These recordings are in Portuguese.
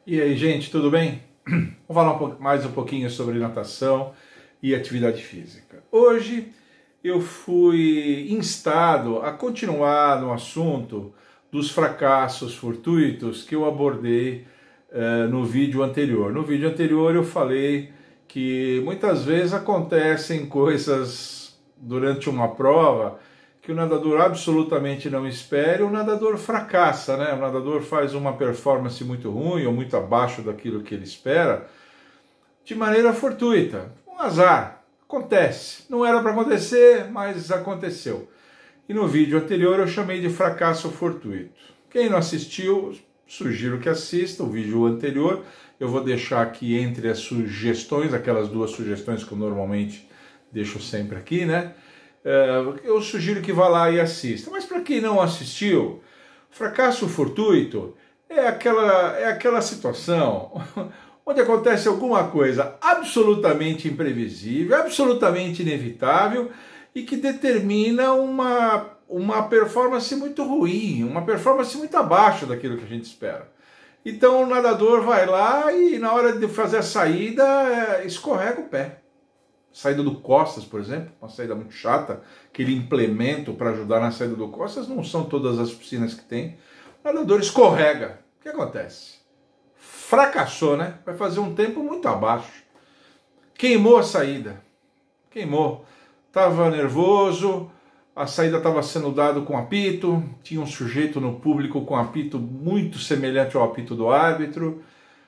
E aí, gente, tudo bem? Vamos falar mais um pouquinho sobre natação e atividade física. Hoje eu fui instado a continuar no assunto dos fracassos fortuitos que eu abordei no vídeo anterior. No vídeo anterior eu falei que muitas vezes acontecem coisas durante uma prova que o nadador absolutamente não espera e o nadador fracassa, né? O nadador faz uma performance muito ruim ou muito abaixo daquilo que ele espera de maneira fortuita. Um azar. Acontece. Não era para acontecer, mas aconteceu. E no vídeo anterior eu chamei de fracasso fortuito. Quem não assistiu, sugiro que assista o vídeo anterior. Eu vou deixar aqui entre as sugestões, aquelas duas sugestões que eu normalmente deixo sempre aqui, né? Eu sugiro que vá lá e assista. Mas para quem não assistiu, fracasso fortuito é aquela situação onde acontece alguma coisa absolutamente imprevisível, absolutamente inevitável e que determina uma performance muito ruim, uma performance muito abaixo daquilo que a gente espera. Então o nadador vai lá e na hora de fazer a saída escorrega o pé. Saída do costas, por exemplo, uma saída muito chata, aquele implemento para ajudar na saída do costas, não são todas as piscinas que tem. O nadador escorrega. O que acontece? Fracassou, né? Vai fazer um tempo muito abaixo. Queimou a saída. Queimou. Estava nervoso, a saída estava sendo dada com apito, tinha um sujeito no público com apito muito semelhante ao apito do árbitro.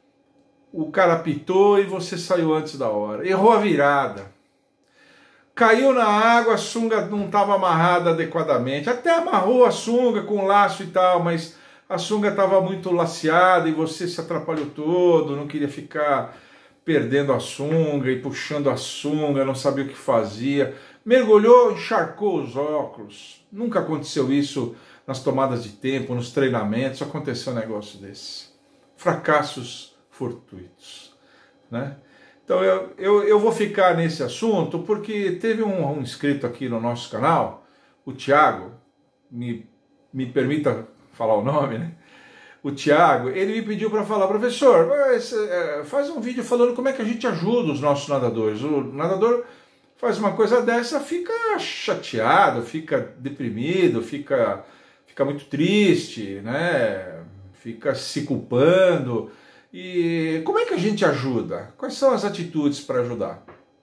O cara apitou e você saiu antes da hora. Errou a virada. Caiu na água, a sunga não estava amarrada adequadamente. Até amarrou a sunga com laço e tal, mas a sunga estava muito laceada e você se atrapalhou todo, não queria ficar perdendo a sunga e puxando a sunga, não sabia o que fazia. Mergulhou, encharcou os óculos. Nunca aconteceu isso nas tomadas de tempo, nos treinamentos, aconteceu um negócio desse. Fracassos fortuitos, né? Então eu vou ficar nesse assunto porque teve um inscrito aqui no nosso canal, o Thiago, me permita falar o nome, né? O Thiago, ele me pediu para falar, professor, faz um vídeo falando como é que a gente ajuda os nossos nadadores. O nadador faz uma coisa dessa, fica chateado, fica deprimido, fica muito triste, né? Fica se culpando. E como é que a gente ajuda? Quais são as atitudes para ajudar?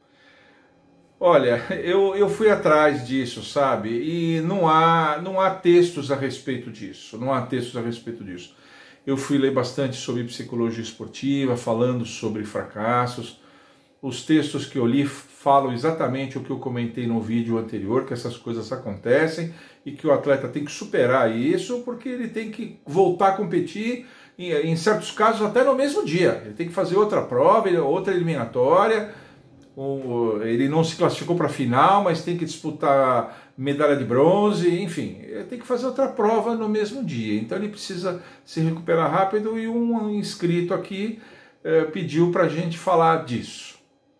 Olha, eu fui atrás disso, sabe? E não há textos a respeito disso. Não há textos a respeito disso. Eu fui ler bastante sobre psicologia esportiva, falando sobre fracassos. Os textos que eu li falam exatamente o que eu comentei no vídeo anterior, que essas coisas acontecem e que o atleta tem que superar isso porque ele tem que voltar a competir, em certos casos até no mesmo dia. Ele tem que fazer outra prova, outra eliminatória. Ele não se classificou para a final, mas tem que disputar medalha de bronze, enfim, ele tem que fazer outra prova no mesmo dia. Então ele precisa se recuperar rápido e um inscrito aqui pediu para a gente falar disso.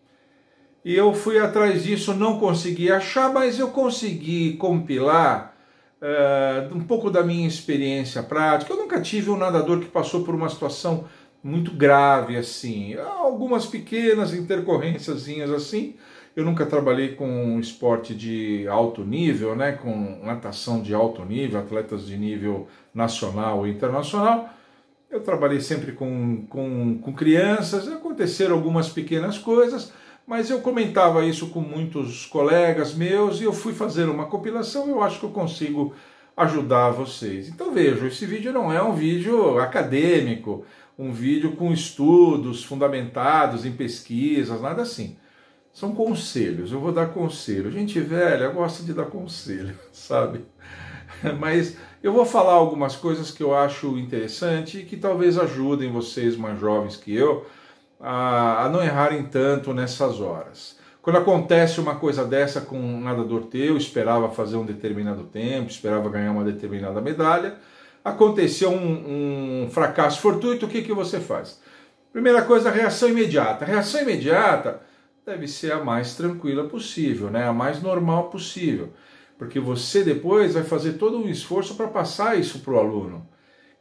E eu fui atrás disso, não consegui achar, mas eu consegui compilar um pouco da minha experiência prática. Eu nunca tive um nadador que passou por uma situação muito grave assim. Algumas pequenas intercorrênciazinhas assim. Eu nunca trabalhei com esporte de alto nível, né? Com natação de alto nível, atletas de nível nacional ou internacional. Eu trabalhei sempre com crianças, aconteceram algumas pequenas coisas, mas eu comentava isso com muitos colegas meus e eu fui fazer uma compilação. Eu acho que eu consigo ajudar vocês. Então vejam, esse vídeo não é um vídeo acadêmico, um vídeo com estudos fundamentados em pesquisas, nada assim. São conselhos, eu vou dar conselho. Gente velha gosta de dar conselho, sabe? Mas eu vou falar algumas coisas que eu acho interessante e que talvez ajudem vocês mais jovens que eu a não errarem tanto nessas horas. Quando acontece uma coisa dessa com um nadador teu, esperava fazer um determinado tempo, esperava ganhar uma determinada medalha, aconteceu um fracasso fortuito, o que você faz? Primeira coisa, reação imediata. A reação imediata deve ser a mais tranquila possível, né? A mais normal possível, porque você depois vai fazer todo um esforço para passar isso para o aluno.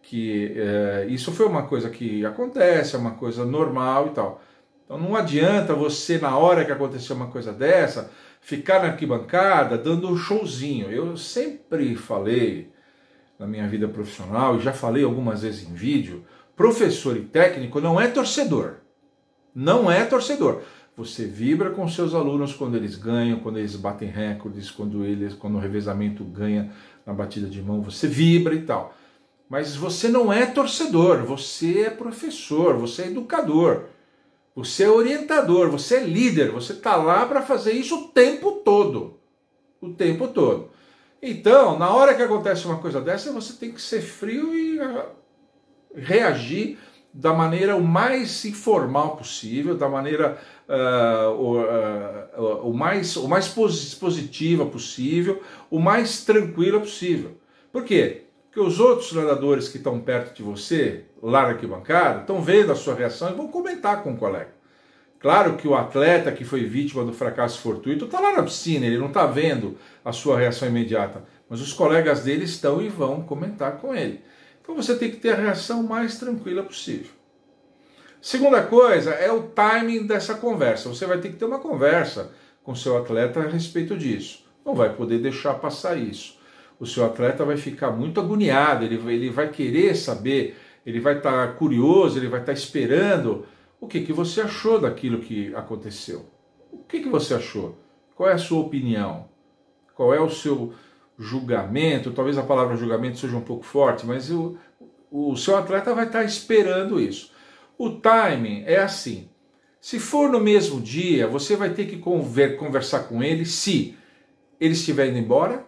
que isso foi uma coisa que acontece, é uma coisa normal e tal. Então não adianta você, na hora que aconteceu uma coisa dessa, ficar na arquibancada dando um showzinho. Eu sempre falei na minha vida profissional, e já falei algumas vezes em vídeo, professor e técnico não é torcedor. Não é torcedor. Você vibra com seus alunos quando eles ganham, quando eles batem recordes, quando o revezamento ganha na batida de mão, você vibra e tal. Mas você não é torcedor, você é professor, você é educador, você é orientador, você é líder, você está lá para fazer isso o tempo todo. O tempo todo. Então, na hora que acontece uma coisa dessa, você tem que ser frio e reagir da maneira o mais informal possível, da maneira o mais positiva possível, o mais tranquila possível. Por quê? Porque os outros nadadores que estão perto de você, lá na arquibancada, estão vendo a sua reação e vão comentar com o colega. Claro que o atleta que foi vítima do fracasso fortuito está lá na piscina, ele não está vendo a sua reação imediata, mas os colegas dele estão e vão comentar com ele. Então você tem que ter a reação mais tranquila possível. Segunda coisa é o timing dessa conversa. Você vai ter que ter uma conversa com o seu atleta a respeito disso. Não vai poder deixar passar isso. O seu atleta vai ficar muito agoniado, ele vai querer saber, ele vai estar curioso, ele vai estar esperando o que você achou daquilo que aconteceu. O que você achou? Qual é a sua opinião? Qual é o seu julgamento? Talvez a palavra julgamento seja um pouco forte, mas o seu atleta vai estar esperando isso. O timing é assim. Se for no mesmo dia, você vai ter que conversar com ele se ele estiver indo embora,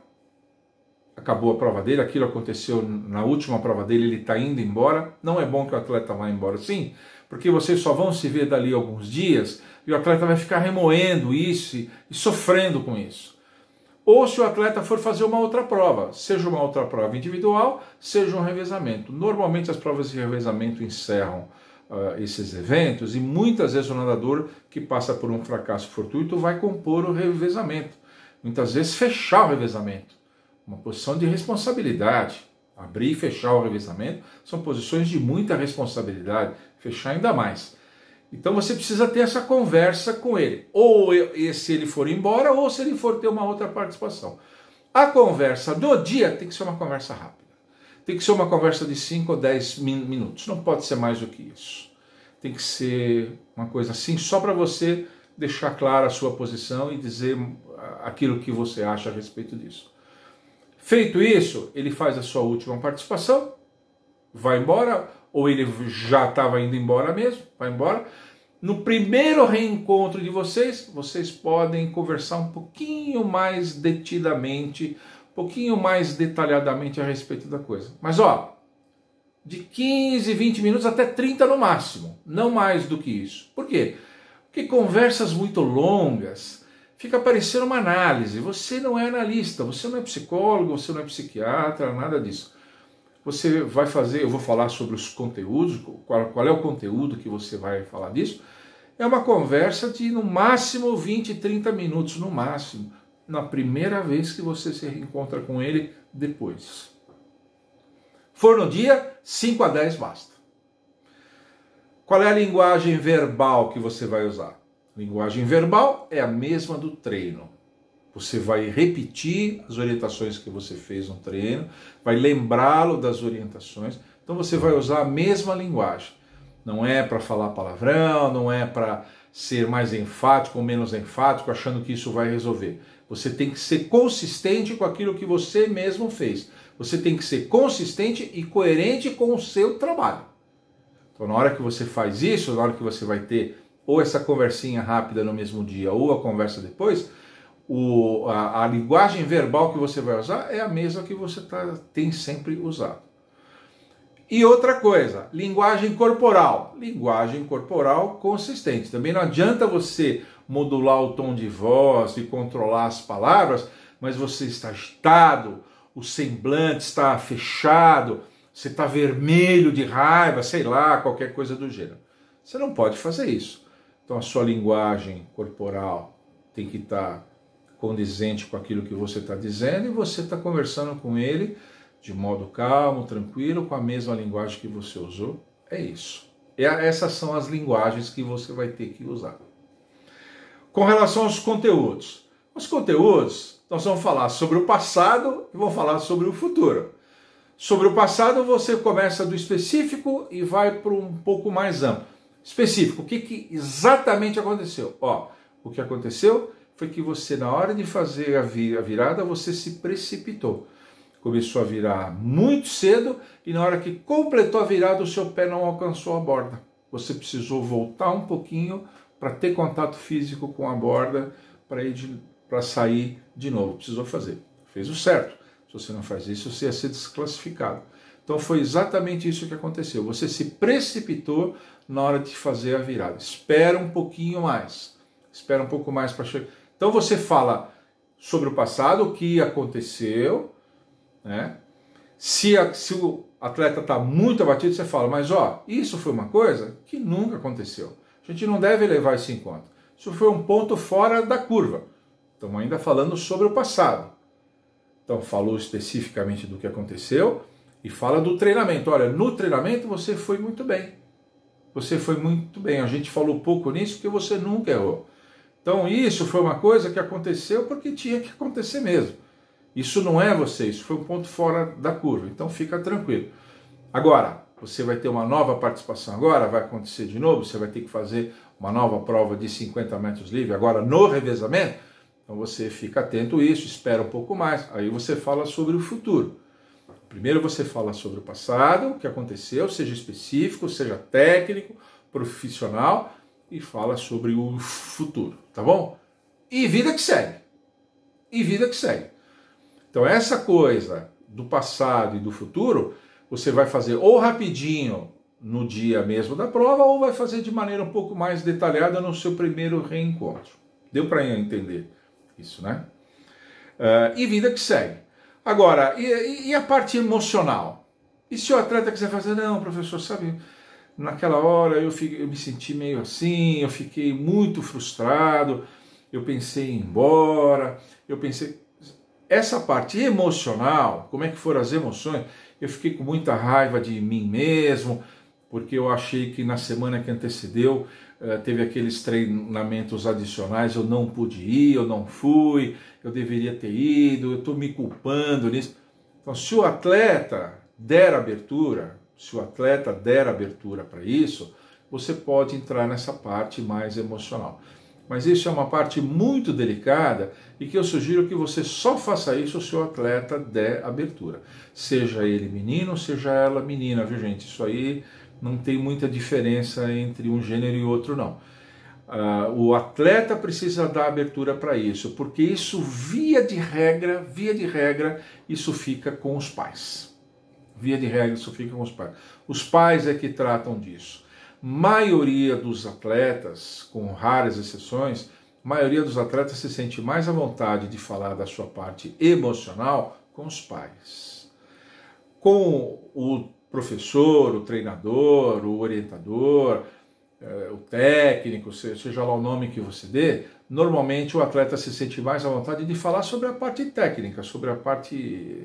acabou a prova dele, aquilo aconteceu na última prova dele, ele está indo embora. Não é bom que o atleta vá embora sim, porque vocês só vão se ver dali alguns dias e o atleta vai ficar remoendo isso e sofrendo com isso. Ou se o atleta for fazer uma outra prova, seja uma outra prova individual, seja um revezamento. Normalmente as provas de revezamento encerram esses eventos e muitas vezes o nadador que passa por um fracasso fortuito vai compor o revezamento. Muitas vezes fechar o revezamento. Uma posição de responsabilidade. Abrir e fechar o revezamento são posições de muita responsabilidade. Fechar ainda mais. Então você precisa ter essa conversa com ele. Ou se ele for embora, ou se ele for ter uma outra participação. A conversa do dia tem que ser uma conversa rápida. Tem que ser uma conversa de 5 ou 10 minutos. Não pode ser mais do que isso. Tem que ser uma coisa assim, só para você deixar clara a sua posição e dizer aquilo que você acha a respeito disso. Feito isso, ele faz a sua última participação, vai embora, ou ele já estava indo embora mesmo, vai embora. No primeiro reencontro de vocês, vocês podem conversar um pouquinho mais detidamente, um pouquinho mais detalhadamente a respeito da coisa. Mas de 15, 20 minutos até 30 no máximo, não mais do que isso. Por quê? Porque conversas muito longas fica parecendo uma análise. Você não é analista, você não é psicólogo, você não é psiquiatra, nada disso. Você vai fazer, eu vou falar sobre os conteúdos, qual é o conteúdo que você vai falar disso. É uma conversa de no máximo 20, 30 minutos, no máximo, na primeira vez que você se reencontra com ele depois. For no dia, 5 a 10 basta. Qual é a linguagem verbal que você vai usar? Linguagem verbal é a mesma do treino. Você vai repetir as orientações que você fez no treino, vai lembrá-lo das orientações, então você vai usar a mesma linguagem. Não é para falar palavrão, não é para ser mais enfático ou menos enfático, achando que isso vai resolver. Você tem que ser consistente com aquilo que você mesmo fez. Você tem que ser consistente e coerente com o seu trabalho. Então, na hora que você faz isso, na hora que você vai ter ou essa conversinha rápida no mesmo dia ou a conversa depois, a linguagem verbal que você vai usar é a mesma que você tem sempre usado. E outra coisa, linguagem corporal. Linguagem corporal consistente. Também não adianta você modular o tom de voz e controlar as palavras, mas você está agitado, o semblante está fechado, você está vermelho de raiva, sei lá, qualquer coisa do gênero. Você não pode fazer isso. Então a sua linguagem corporal tem que estar condizente com aquilo que você está dizendo e você está conversando com ele de modo calmo, tranquilo, com a mesma linguagem que você usou. É isso. Essas são as linguagens que você vai ter que usar. Com relação aos conteúdos. Os conteúdos, nós vamos falar sobre o passado e vamos falar sobre o futuro. Sobre o passado, você começa do específico e vai para um pouco mais amplo. Específico, o que exatamente aconteceu? O que aconteceu foi que você, na hora de fazer a virada, você se precipitou. Começou a virar muito cedo e na hora que completou a virada, o seu pé não alcançou a borda. Você precisou voltar um pouquinho para ter contato físico com a borda, para sair de novo. Precisou fazer. Fez o certo. Se você não faz isso, você ia ser desclassificado. Então foi exatamente isso que aconteceu. Você se precipitou na hora de fazer a virada. Espera um pouquinho mais. Espera um pouco mais para chegar. Então você fala sobre o passado, o que aconteceu, né? Se o atleta está muito abatido, você fala, mas isso foi uma coisa que nunca aconteceu. A gente não deve levar isso em conta. Isso foi um ponto fora da curva. Estamos ainda falando sobre o passado. Então falou especificamente do que aconteceu e fala do treinamento. Olha, no treinamento você foi muito bem. Você foi muito bem. A gente falou pouco nisso porque você nunca errou. Então isso foi uma coisa que aconteceu porque tinha que acontecer mesmo. Isso não é você, isso foi um ponto fora da curva. Então fica tranquilo. Agora, você vai ter uma nova participação agora, vai acontecer de novo, você vai ter que fazer uma nova prova de 50 metros livre, agora no revezamento. Então você fica atento a isso, espera um pouco mais, aí você fala sobre o futuro. Primeiro você fala sobre o passado, o que aconteceu, seja específico, seja técnico, profissional, e fala sobre o futuro, tá bom? E vida que segue. E vida que segue. Então essa coisa do passado e do futuro, você vai fazer ou rapidinho no dia mesmo da prova, ou vai fazer de maneira um pouco mais detalhada no seu primeiro reencontro. Deu para entender isso, né? E vida que segue. Agora, e a parte emocional? E se o atleta quiser fazer, não, professor, sabe, naquela hora eu me senti meio assim, eu fiquei muito frustrado, eu pensei em ir embora, essa parte emocional, como é que foram as emoções? Eu fiquei com muita raiva de mim mesmo, porque eu achei que na semana que antecedeu teve aqueles treinamentos adicionais, eu não pude ir, eu não fui, eu deveria ter ido, eu estou me culpando nisso. Então, se o atleta der abertura para isso, você pode entrar nessa parte mais emocional. Mas isso é uma parte muito delicada e que eu sugiro que você só faça isso se o atleta der abertura. Seja ele menino, seja ela menina, viu gente? Isso aí não tem muita diferença entre um gênero e outro, não. O atleta precisa dar abertura para isso, porque isso, via de regra, isso fica com os pais. Via de regra, isso fica com os pais. Os pais é que tratam disso. Maioria dos atletas, com raras exceções, maioria dos atletas se sente mais à vontade de falar da sua parte emocional com os pais. Com o professor, o treinador, o orientador, o técnico, seja lá o nome que você dê, normalmente o atleta se sente mais à vontade de falar sobre a parte técnica, sobre a parte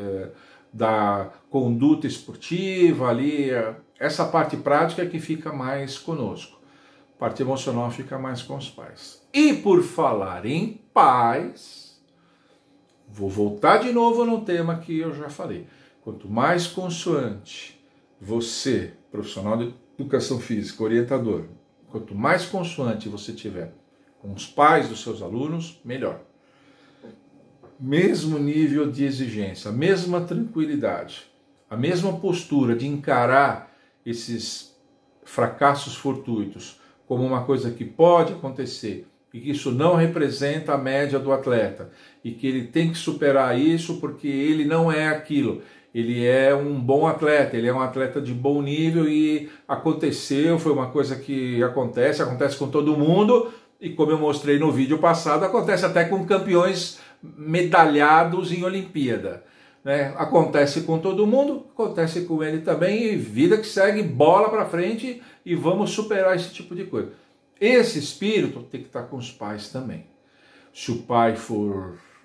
da conduta esportiva ali, essa parte prática é que fica mais conosco. A parte emocional fica mais com os pais. E por falar em pais, vou voltar de novo no tema que eu já falei. Quanto mais consoante você, profissional de educação física, orientador, quanto mais consoante você tiver com os pais dos seus alunos, melhor. Mesmo nível de exigência, a mesma tranquilidade, a mesma postura de encarar esses fracassos fortuitos como uma coisa que pode acontecer e que isso não representa a média do atleta e que ele tem que superar isso porque ele não é aquilo. Ele é um bom atleta, ele é um atleta de bom nível e aconteceu, foi uma coisa que acontece com todo mundo e como eu mostrei no vídeo passado, acontece até com campeões medalhados em Olimpíada. Né? Acontece com todo mundo, acontece com ele também, e vida que segue, bola para frente e vamos superar esse tipo de coisa. Esse espírito tem que estar com os pais também. Se o pai for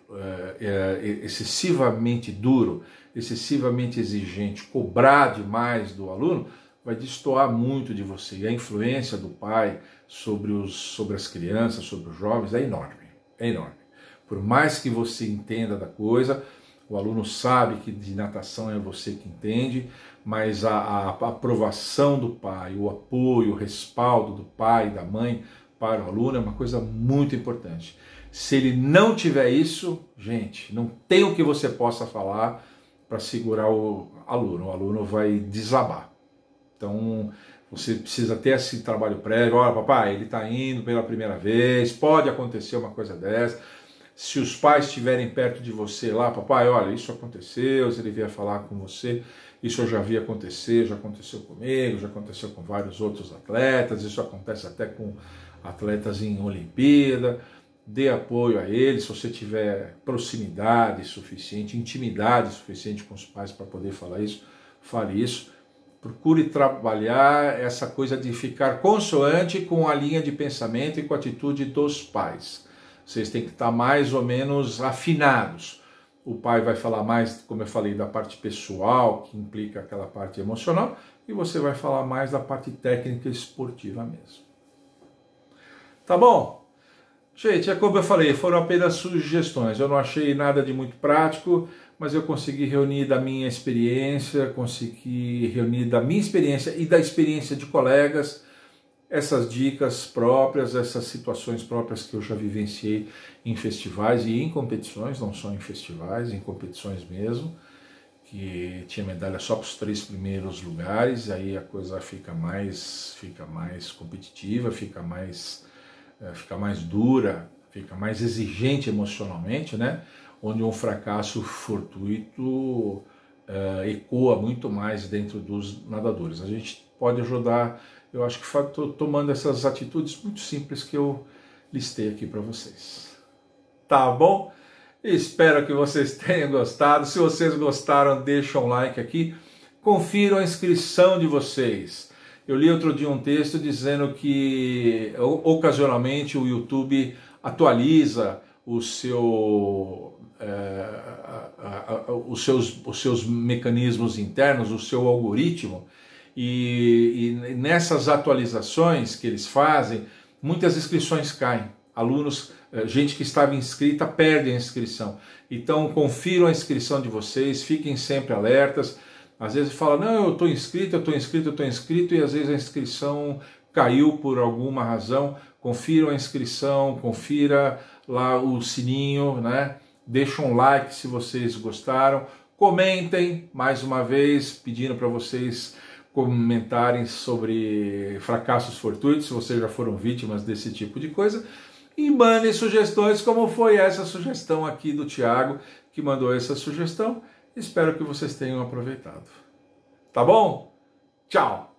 excessivamente duro, excessivamente exigente, cobrar demais do aluno, vai destoar muito de você. E a influência do pai sobre as crianças, sobre os jovens, é enorme, é enorme. Por mais que você entenda da coisa, o aluno sabe que de natação é você que entende, mas a aprovação do pai, o apoio, o respaldo do pai e da mãe para o aluno é uma coisa muito importante. Se ele não tiver isso, gente, não tem o que você possa falar para segurar o aluno vai desabar. Então, você precisa ter esse trabalho prévio. Olha, papai, ele está indo pela primeira vez, pode acontecer uma coisa dessa. Se os pais estiverem perto de você lá, papai, olha, isso aconteceu, se ele vier falar com você, isso eu já vi acontecer, já aconteceu comigo, já aconteceu com vários outros atletas, isso acontece até com atletas em Olimpíada. Dê apoio a eles, se você tiver proximidade suficiente, intimidade suficiente com os pais para poder falar isso, fale isso. Procure trabalhar essa coisa de ficar consoante com a linha de pensamento e com a atitude dos pais. Vocês têm que estar mais ou menos afinados. O pai vai falar mais, como eu falei, da parte pessoal, que implica aquela parte emocional, e você vai falar mais da parte técnica e esportiva mesmo. Tá bom? Gente, é como eu falei, foram apenas sugestões. Eu não achei nada de muito prático, mas eu consegui reunir da minha experiência, e da experiência de colegas, essas dicas próprias, essas situações próprias que eu já vivenciei em festivais e em competições, não só em festivais, em competições mesmo, que tinha medalha só para os 3 primeiros lugares, aí a coisa fica mais competitiva, fica mais dura, fica mais exigente emocionalmente, né? Onde um fracasso fortuito ecoa muito mais dentro dos nadadores. A gente pode ajudar, eu acho que tomando essas atitudes muito simples que eu listei aqui para vocês. Tá bom? Espero que vocês tenham gostado. Se vocês gostaram, deixa um like aqui. Confiram a inscrição de vocês. Eu li outro dia um texto dizendo que ocasionalmente o YouTube atualiza os seus mecanismos internos, o seu algoritmo, e nessas atualizações que eles fazem, muitas inscrições caem. Alunos, gente que estava inscrita, perde a inscrição. Então, confiram a inscrição de vocês, fiquem sempre alertas. Às vezes fala, não, eu estou inscrito, e às vezes a inscrição caiu por alguma razão. Confiram a inscrição, confira lá o sininho, né? Deixa um like se vocês gostaram. Comentem, mais uma vez, pedindo para vocês comentarem sobre fracassos fortuitos, se vocês já foram vítimas desse tipo de coisa. E mandem sugestões, como foi essa sugestão aqui do Thiago, que mandou essa sugestão. Espero que vocês tenham aproveitado. Tá bom? Tchau!